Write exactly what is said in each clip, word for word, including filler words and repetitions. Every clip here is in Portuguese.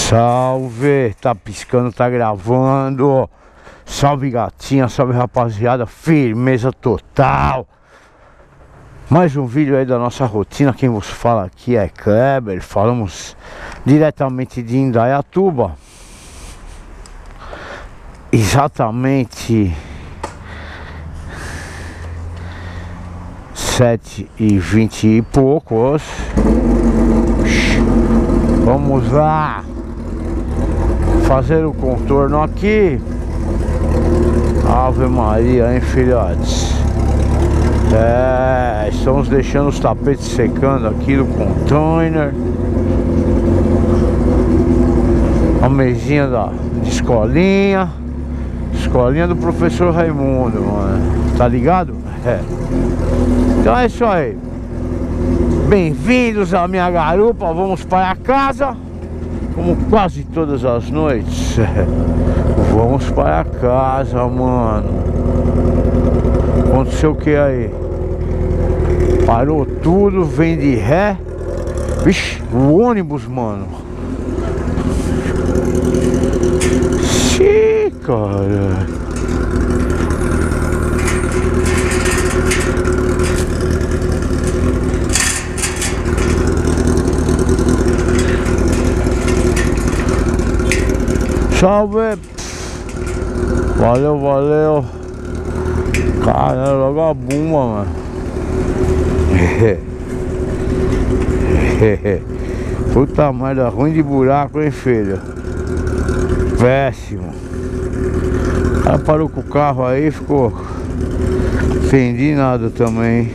Salve, tá piscando, tá gravando. Salve gatinha, salve rapaziada, firmeza total. Mais um vídeo aí da nossa rotina. Quem vos fala aqui é Kleber. Falamos diretamente de Indaiatuba. Exatamente sete e vinte e poucos. Vamos lá fazer o contorno aqui. Ave Maria, hein, filhotes? É, estamos deixando os tapetes secando aqui no container. A mesinha da, de escolinha. Escolinha do professor Raimundo, mano. Tá ligado? É. Então é isso aí. Bem-vindos à minha garupa. Vamos para casa. Como quase todas as noites. Vamos para casa, mano. Aconteceu o que aí? Parou tudo, vem de ré. Vixe, o ônibus, mano. Xiii, cara. Salve. Valeu, valeu. Caramba, logo a bomba, mano. Puta merda, ruim de buraco, hein, filho? Péssimo. O cara parou com o carro aí, ficou entendi nada também.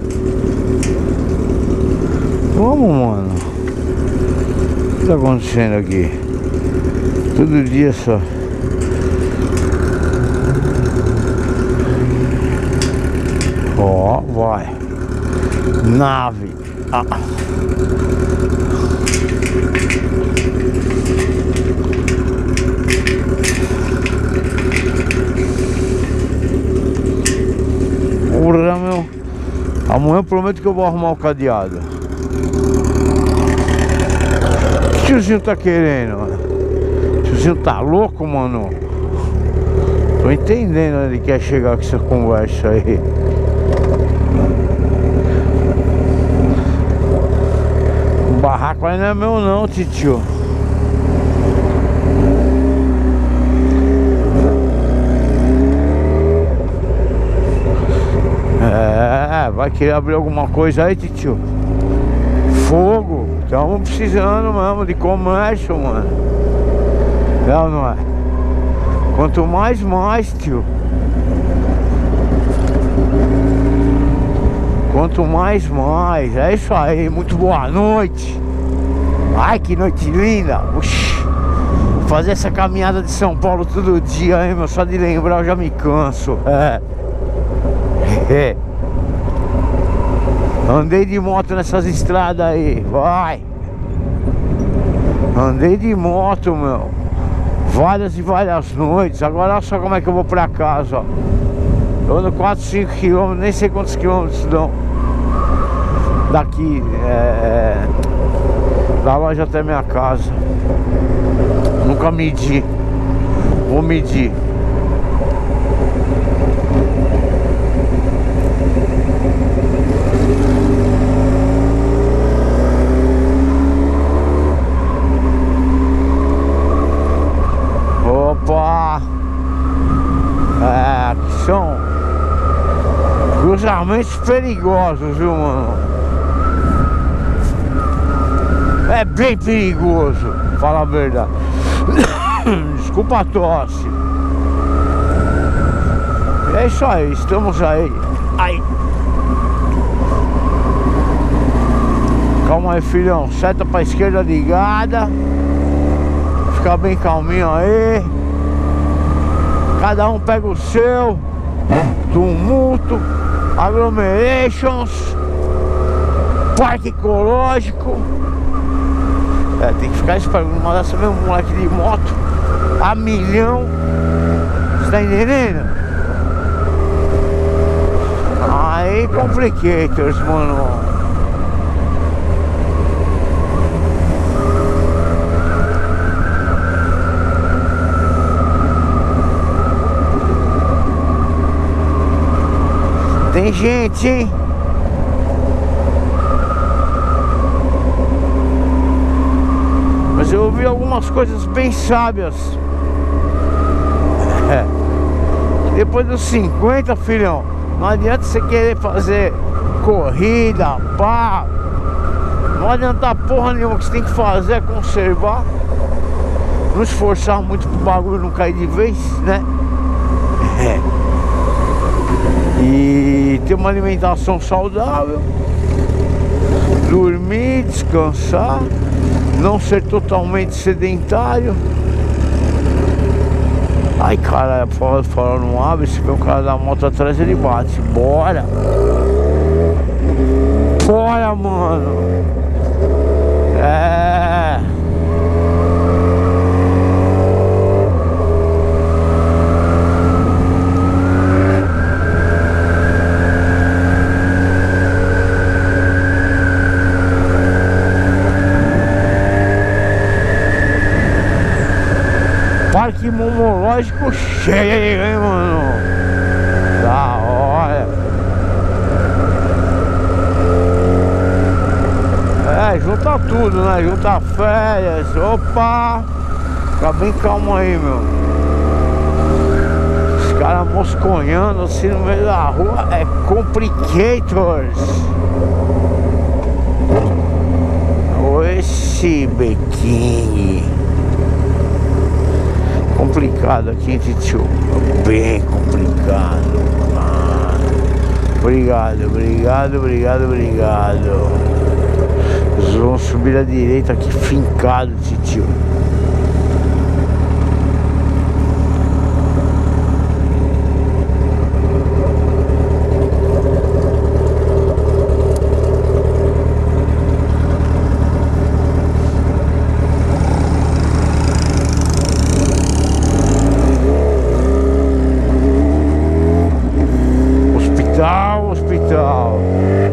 Vamos, mano. O que tá acontecendo aqui? Todo dia só. Ó, oh, vai. Nave. Ah. Porra, meu. Amanhã eu prometo que eu vou arrumar o cadeado. O que o tiozinho tá querendo, mano? O tiozinho tá louco, mano? Tô entendendo onde ele quer chegar com essa conversa aí. O barraco aí não é meu não, titio. É, vai querer abrir alguma coisa aí, titio? Fogo. Estamos precisando mesmo de comércio, mano. Não, não é? Quanto mais, mais, tio. Quanto mais, mais. É isso aí. Muito boa noite. Ai, que noite linda. Uxi. Fazer essa caminhada de São Paulo todo dia, hein, meu? Só de lembrar eu já me canso. É. É. Andei de moto nessas estradas aí. Vai. Andei de moto, meu. Várias e várias noites. Agora olha só como é que eu vou pra casa, ó. Eu ando quatro, cinco quilômetros. Nem sei quantos quilômetros dão daqui, é, da loja até minha casa. Nunca medi. Vou medir. Opa! É, que são cruzamentos perigosos, viu, mano? É bem perigoso, fala a verdade. Desculpa a tosse. É isso aí, estamos aí. Ai. Calma aí, filhão. Seta pra esquerda ligada. Ficar bem calminho aí. Cada um pega o seu. Tumulto, aglomerations, parque ecológico. É, tem que ficar esperando. Não mandar esse mesmo moleque de moto a milhão. Você tá entendendo? Aí complicators, mano. Tem gente, hein? Mas eu ouvi algumas coisas bem sábias. É. Depois dos cinquenta, filhão, não adianta você querer fazer corrida, pá. Não adianta porra nenhuma. O que você tem que fazer é conservar. Não esforçar muito pro bagulho não cair de vez, né? É. E ter uma alimentação saudável. Dormir, descansar. Não ser totalmente sedentário. Ai, cara, fora, fora não abre. Se vê o cara da moto atrás, ele bate. Bora! Bora, mano! É... Parque Immunológico cheio, hein, mano? Da hora. É, junta tudo, né? Junta férias. Opa! Fica bem calmo aí, meu. Os caras mosconhando assim no meio da rua é complicators. Esse bequinho complicado aqui, tio. Bem complicado. Ah, obrigado, obrigado, obrigado, obrigado. Eles vão subir à direita aqui, fincado, tio. Hospital.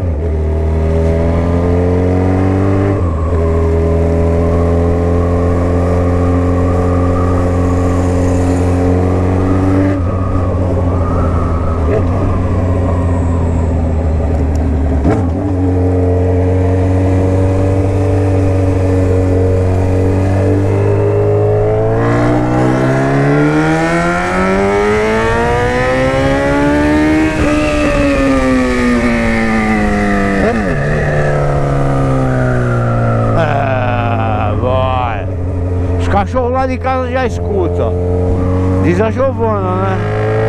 Cachorro lá de casa já escuta. Diz a Giovana, né?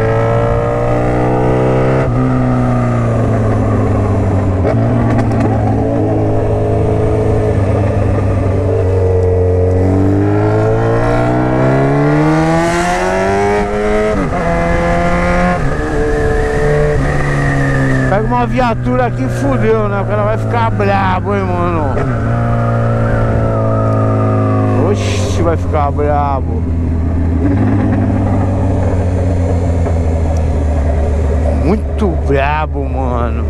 Pega uma viatura aqui e fudeu, né? O cara vai ficar brabo, hein, mano? Oxi, vai ficar brabo. Muito brabo, mano.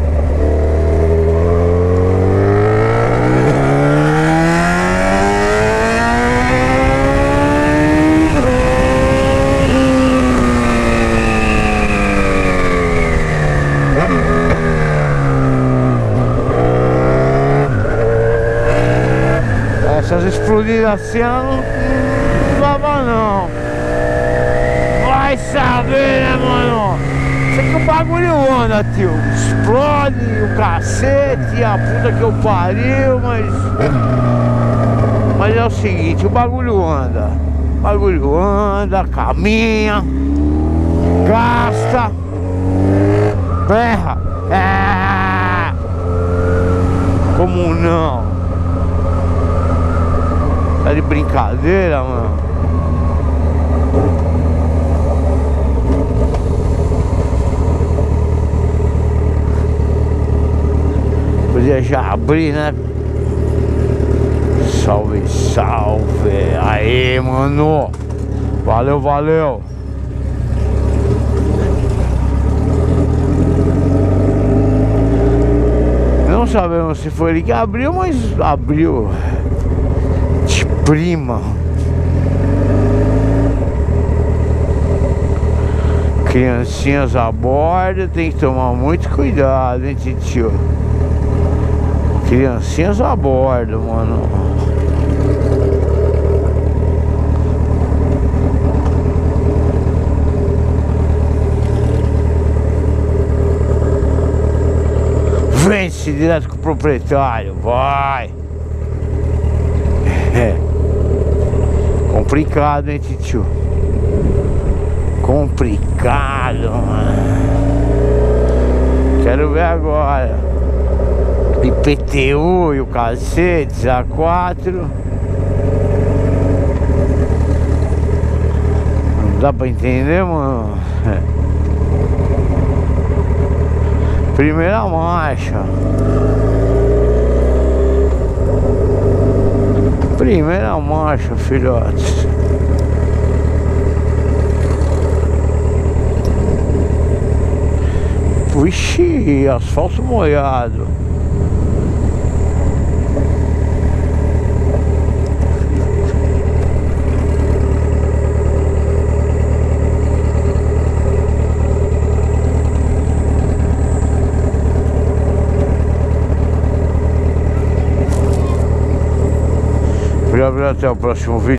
Essas explodidas assim não, não dava não. Vai saber, né, mano? Isso aqui o bagulho anda, tio. Explode o cacete, a puta que eu pariu, mas... Mas é o seguinte, o bagulho anda. O bagulho anda, caminha, gasta, berra. É. Como não? Tá de brincadeira, mano. Podia já abrir, né? Salve, salve. Aí, mano. Valeu, valeu. Não sabemos se foi ele que abriu, mas abriu. Prima. Criancinhas a bordo, tem que tomar muito cuidado, hein, tio? Criancinhas a bordo, mano. Vence direto com o proprietário, vai! É complicado, hein, tio? Complicado, mano. Quero ver agora. I P T U e o cacete, A quatro. Não dá pra entender, mano. Primeira marcha. Primeira marcha, filhotes. Vixe, asfalto molhado. Obrigado, até o próximo vídeo.